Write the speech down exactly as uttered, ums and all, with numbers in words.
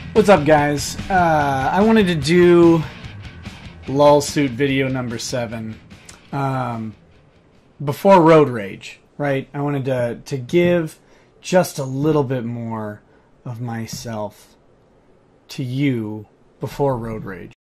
What's up, guys? Uh, I wanted to do lull suit video number seven um, before road rage, right? I wanted to to give just a little bit more of myself to you before road rage.